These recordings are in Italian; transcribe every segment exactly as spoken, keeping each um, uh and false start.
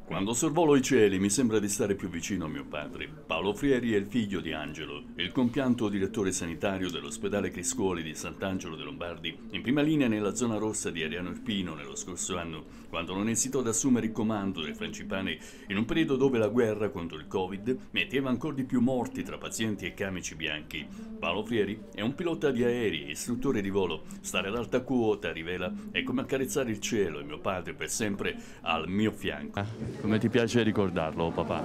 Quando sorvolo i cieli mi sembra di stare più vicino a mio padre. Paolo Frieri è il figlio di Angelo, il compianto direttore sanitario dell'ospedale Criscuoli di Sant'Angelo dei Lombardi, in prima linea nella zona rossa di Ariano Irpino nello scorso anno, quando non esitò ad assumere il comando dei Frangipani in un periodo dove la guerra contro il Covid metteva ancora di più morti tra pazienti e camici bianchi. Paolo Frieri è un pilota di aerei, istruttore di volo. Stare ad alta quota, rivela, è come accarezzare il cielo e mio padre per sempre al mio fianco. Come ti piace ricordarlo, papà?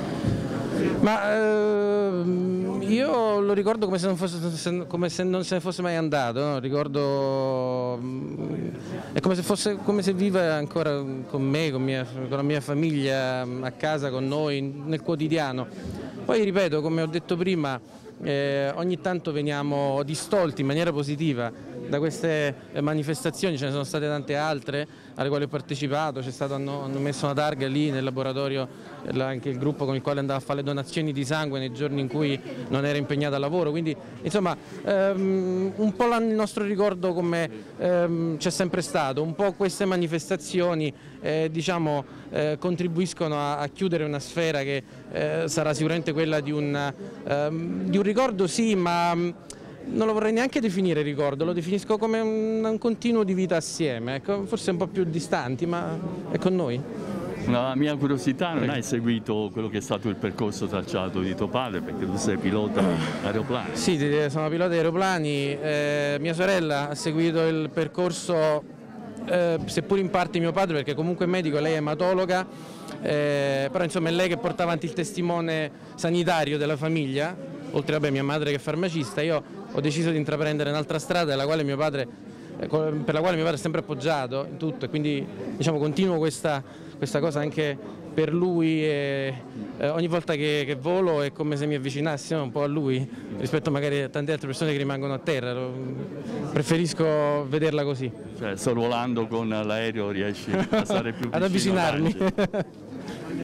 Ma eh, io lo ricordo come se non, fosse, come se non se ne fosse mai andato, no? Ricordo, è come se, fosse, come se vive ancora con me, con, mia, con la mia famiglia, a casa con noi, nel quotidiano. Poi ripeto, come ho detto prima, eh, ogni tanto veniamo distolti in maniera positiva da queste manifestazioni, ce ne sono state tante altre alle quali ho partecipato, c'è stato, hanno, hanno messo una targa lì nel laboratorio, anche il gruppo con il quale andavo a fare le donazioni di sangue nei giorni in cui non era impegnato al lavoro, quindi insomma ehm, un po' il nostro ricordo come ehm, c'è sempre stato, un po' queste manifestazioni eh, diciamo, eh, contribuiscono a, a chiudere una sfera che eh, sarà sicuramente quella di un, ehm, di un ricordo sì, ma non lo vorrei neanche definire ricordo, lo definisco come un, un continuo di vita assieme, ecco, forse un po' più distanti, ma è con noi. La mia curiosità, non hai seguito quello che è stato il percorso tracciato di tuo padre, perché tu sei pilota aeroplani? Sì, sono pilota aeroplani, eh, mia sorella ha seguito il percorso, eh, seppur in parte mio padre, perché comunque è medico, lei è ematologa, eh, però insomma è lei che porta avanti il testimone sanitario della famiglia, oltre a mia madre che è farmacista. Io ho deciso di intraprendere un'altra strada la quale mio padre, per la quale mio padre è sempre appoggiato in tutto, e quindi diciamo, continuo questa, questa cosa anche per lui e eh, ogni volta che, che volo è come se mi avvicinassi un po' a lui rispetto magari a tante altre persone che rimangono a terra. Preferisco vederla così. Cioè, sorvolando con l'aereo riesci a stare più vicino ad avvicinarmi.